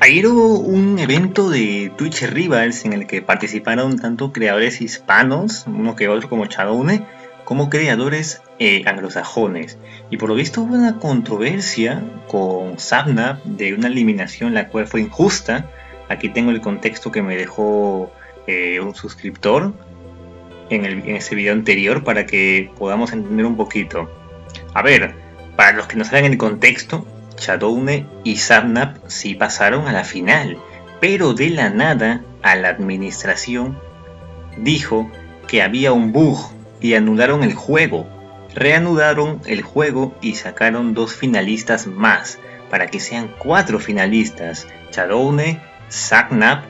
Ayer hubo un evento de Twitch Rivals en el que participaron tanto creadores hispanos, uno que otro como Chadone, como creadores anglosajones. Y por lo visto hubo una controversia con Sapnap de una eliminación la cual fue injusta. Aquí tengo el contexto que me dejó un suscriptor en ese video anterior para que podamos entender un poquito. A ver, para los que no saben el contexto, Chadone y Sapnap sí pasaron a la final, pero de la nada a la administración dijo que había un bug y anularon el juego. Reanudaron el juego y sacaron 2 finalistas más, para que sean 4 finalistas: Chadone, Sapnap,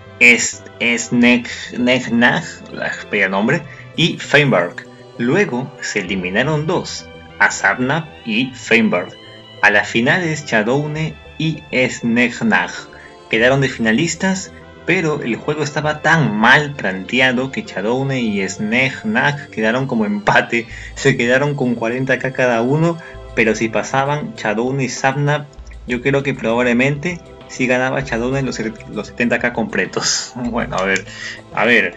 Snegnag, nombre, y Feinberg. Luego se eliminaron 2, a Sapnap y Feinberg. A las finales Chadone y Snegnag quedaron de finalistas, pero el juego estaba tan mal planteado que Chadone y Snegnag quedaron como empate, se quedaron con 40k cada uno, pero si pasaban Chadone y Sapnap, yo creo que probablemente sí ganaba Chadone los 70k completos. Bueno, a ver.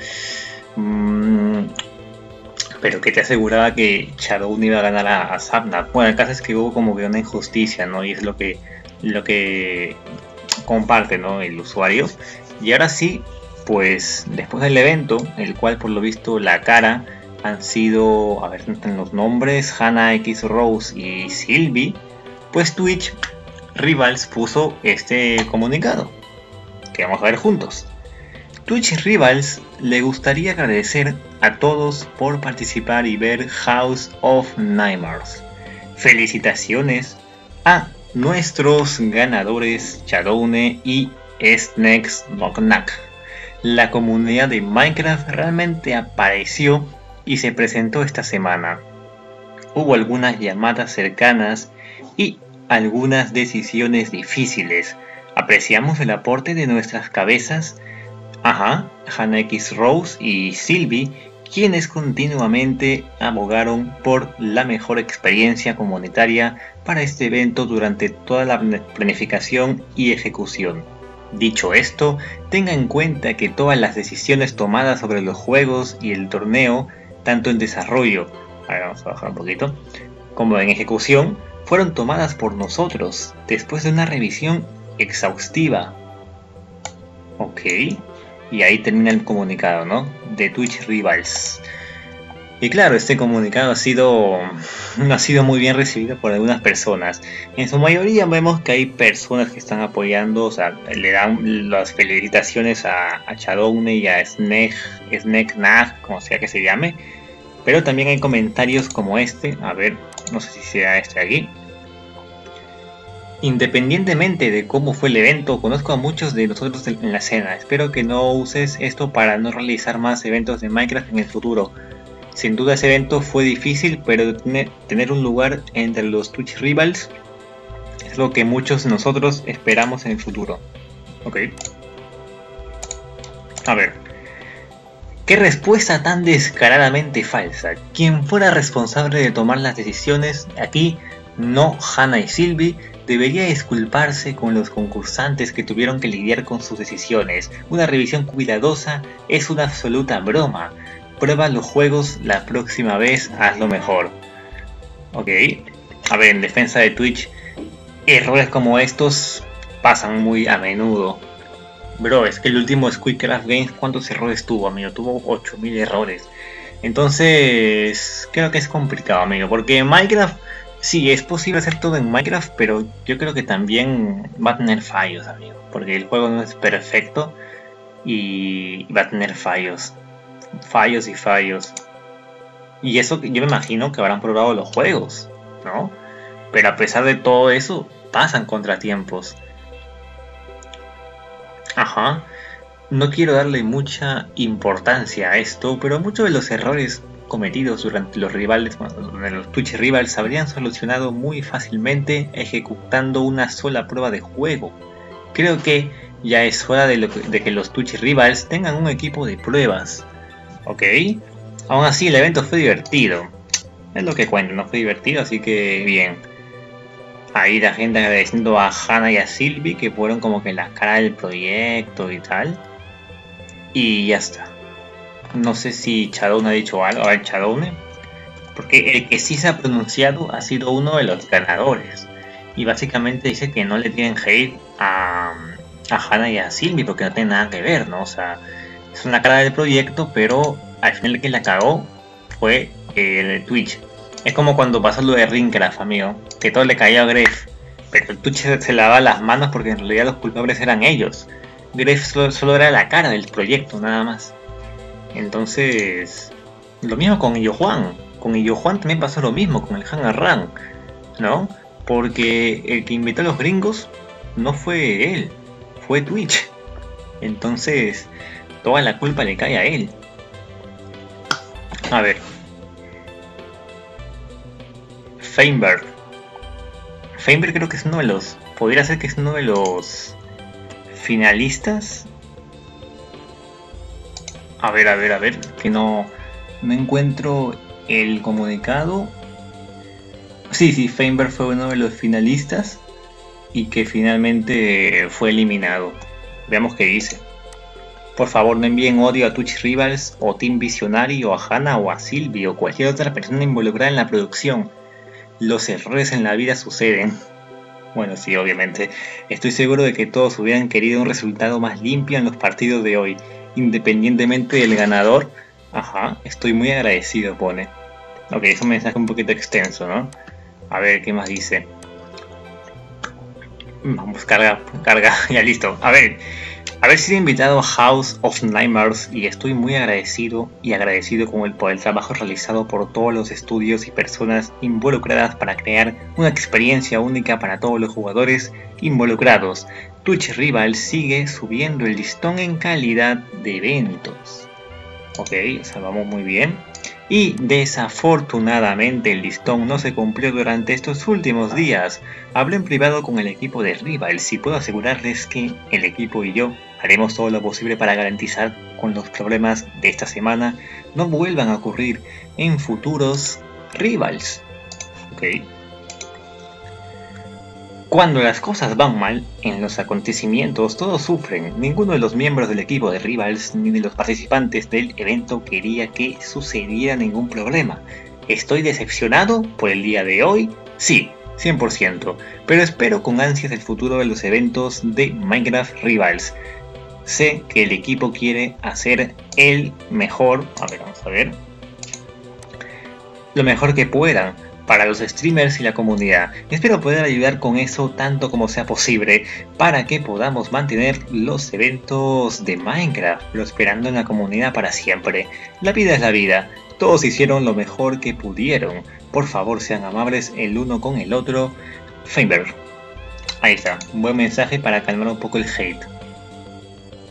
Pero que te aseguraba que Chadone iba a ganar a Sapnap. Bueno, el caso es que hubo como que una injusticia, ¿no? Y es lo que comparte, ¿no?, el usuario. Y ahora sí, pues después del evento, el cual por lo visto la cara han sido, a ver, en los nombres, Hannah X Rose y Sylvie, pues Twitch Rivals puso este comunicado que vamos a ver juntos. Twitch Rivals le gustaría agradecer a todos por participar y ver House of Nightmares. Felicitaciones a nuestros ganadores Chadone y Snegnag. La comunidad de Minecraft realmente apareció y se presentó esta semana. Hubo algunas llamadas cercanas y algunas decisiones difíciles. Apreciamos el aporte de nuestras cabezas, Hannah X Rose y Sylvie, quienes continuamente abogaron por la mejor experiencia comunitaria para este evento durante toda la planificación y ejecución. Dicho esto, tenga en cuenta que todas las decisiones tomadas sobre los juegos y el torneo, tanto en desarrollo, vamos a bajar un poquito, como en ejecución, fueron tomadas por nosotros después de una revisión exhaustiva. Ok. Y ahí termina el comunicado, ¿no?, de Twitch Rivals. Y claro, este comunicado no ha sido muy bien recibido por algunas personas. En su mayoría vemos que hay personas que están apoyando, o sea, le dan las felicitaciones a Chadone y a Snegnag, como sea que se llame. Pero también hay comentarios como este, a ver, no sé si sea este de aquí. Independientemente de cómo fue el evento, conozco a muchos de nosotros en la escena. Espero que no uses esto para no realizar más eventos de Minecraft en el futuro. Sin duda ese evento fue difícil, pero tener un lugar entre los Twitch Rivals es lo que muchos de nosotros esperamos en el futuro. Ok. A ver. ¿Qué respuesta tan descaradamente falsa? Quien fuera responsable de tomar las decisiones aquí, no Hannah y Sylvie, debería disculparse con los concursantes que tuvieron que lidiar con sus decisiones. Una revisión cuidadosa es una absoluta broma. Prueba los juegos la próxima vez, hazlo mejor. Ok. A ver, en defensa de Twitch, errores como estos pasan muy a menudo. Bro, es que el último Squidcraft Games, ¿cuántos errores tuvo, amigo? Tuvo 8000 errores. Entonces, creo que es complicado, amigo, porque en Minecraft sí, es posible hacer todo en Minecraft, pero yo creo que también va a tener fallos, amigo. Porque el juego no es perfecto y va a tener fallos. Fallos y fallos. Y eso yo me imagino que habrán probado los juegos, ¿no? Pero a pesar de todo eso, pasan contratiempos. No quiero darle mucha importancia a esto, pero muchos de los errores cometidos durante los Twitch Rivals se habrían solucionado muy fácilmente ejecutando una sola prueba de juego. Creo que ya es hora de que los Twitch Rivals tengan un equipo de pruebas. Ok. Aún así el evento fue divertido. Es lo que cuento, no fue divertido, así que bien. Ahí la gente agradeciendo a Hannah y a Sylvie, que fueron como que la cara del proyecto y tal. Y ya está. No sé si Chadone ha dicho algo. A ver, Chadone. Porque el que sí se ha pronunciado ha sido uno de los ganadores. Y básicamente dice que no le tienen hate a Hannah y a Sylvie porque no tiene nada que ver, ¿no? O sea, es una cara del proyecto, pero al final el que la cagó fue el Twitch. Es como cuando pasó lo de Ringcraft, amigo, que todo le caía a Gref, pero el Twitch se lavaba las manos porque en realidad los culpables eran ellos. Gref solo era la cara del proyecto, nada más. Entonces, lo mismo con Illo Juan. Con Illo Juan también pasó lo mismo, con el Han Arran, ¿no? Porque el que invitó a los gringos no fue él, fue Twitch. Entonces, toda la culpa le cae a él. A ver. Feinberg. Feinberg creo que es uno de los... Podría ser que es uno de los finalistas. A ver, que no encuentro el comunicado. Sí, Feinberg fue uno de los finalistas y que finalmente fue eliminado. Veamos qué dice. Por favor, no envíen odio a Twitch Rivals o Team Visionary o a Hannah o a Sylvie o cualquier otra persona involucrada en la producción. Los errores en la vida suceden. Bueno, sí, obviamente. Estoy seguro de que todos hubieran querido un resultado más limpio en los partidos de hoy, independientemente del ganador. Ajá, estoy muy agradecido, pone. Ok, es un mensaje un poquito extenso, ¿no? A ver, ¿qué más dice? Vamos, carga, ya listo. A ver, haber sido invitado a House of Nightmares y estoy muy agradecido por el trabajo realizado por todos los estudios y personas involucradas para crear una experiencia única para todos los jugadores involucrados. Twitch Rival sigue subiendo el listón en calidad de eventos. Ok, o sea, vamos muy bien. Y desafortunadamente el listón no se cumplió durante estos últimos días. Hablé en privado con el equipo de Rivals y puedo asegurarles que el equipo y yo haremos todo lo posible para garantizar que los problemas de esta semana no vuelvan a ocurrir en futuros Rivals. Ok. Cuando las cosas van mal, en los acontecimientos todos sufren. Ninguno de los miembros del equipo de Rivals ni de los participantes del evento quería que sucediera ningún problema. ¿Estoy decepcionado por el día de hoy? Sí, 100%, pero espero con ansias el futuro de los eventos de Minecraft Rivals. Sé que el equipo quiere hacer el mejor, vamos a ver, lo mejor que puedan para los streamers y la comunidad. Espero poder ayudar con eso tanto como sea posible para que podamos mantener los eventos de Minecraft prosperando en la comunidad para siempre. La vida es la vida, todos hicieron lo mejor que pudieron. Por favor, sean amables el uno con el otro. Feinberg. Ahí está, un buen mensaje para calmar un poco el hate.